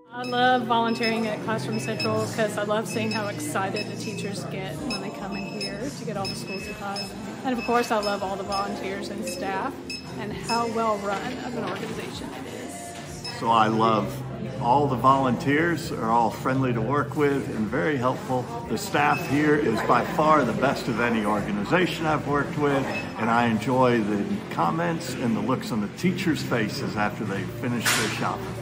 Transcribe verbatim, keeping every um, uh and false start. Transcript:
I love volunteering at Classroom Central because I love seeing how excited the teachers get when they come in here to get all the school supplies. And of course, I love all the volunteers and staff and how well run of an organization it is. So I love all the volunteers are all friendly to work with and very helpful. The staff here is by far the best of any organization I've worked with, and I enjoy the comments and the looks on the teachers' faces after they finish their shopping.